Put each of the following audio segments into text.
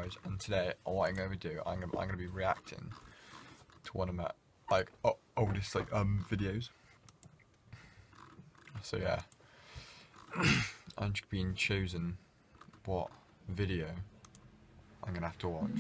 videos, and today what I'm going to do, I'm going to be reacting to one of my oldest videos. So yeah, I'm just being chosen what video I'm going to have to watch.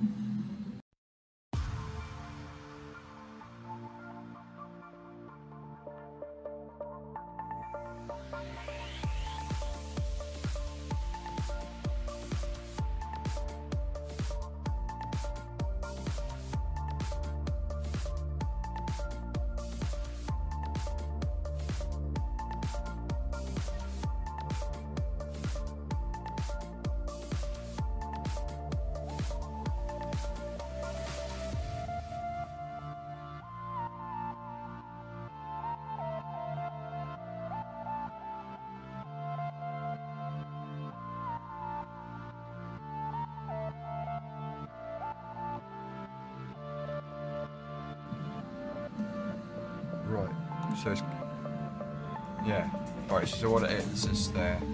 Right, so it's, yeah, right, so what it is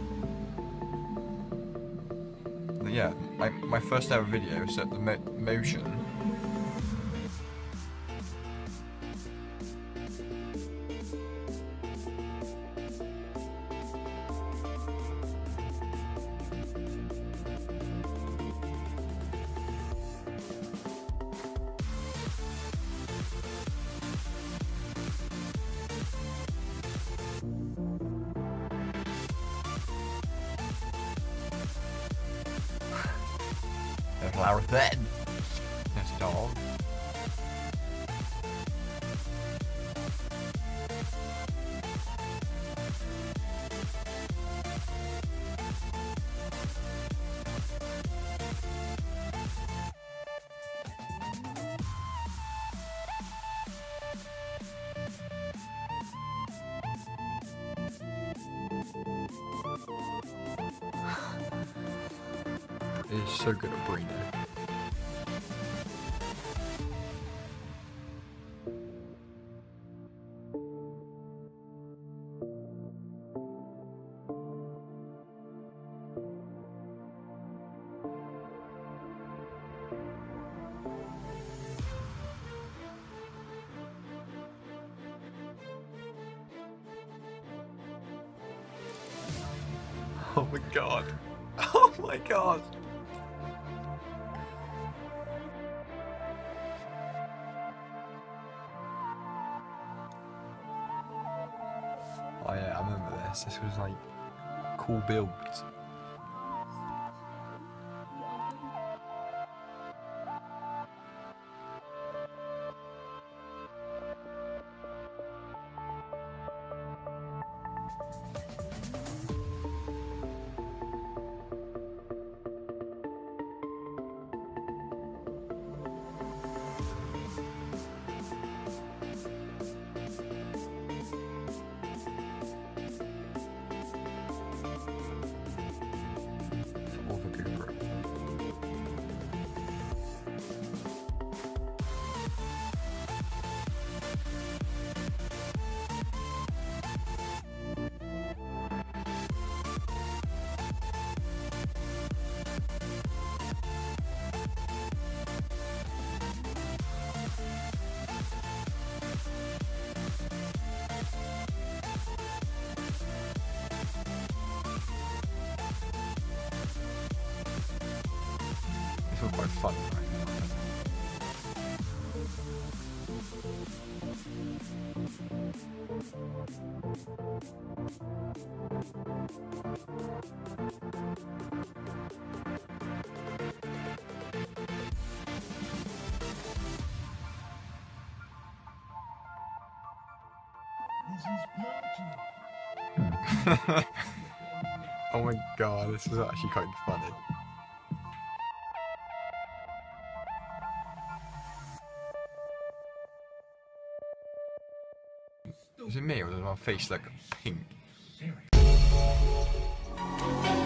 yeah, my first ever video set the motion. Flower then. That's a dog. It is so good at Brino. Oh my god. Oh my god. Oh yeah, I remember this. This was like cool builds. It's all quite fun, right? Oh my god, this is actually quite funny. Is it me or does my face look pink?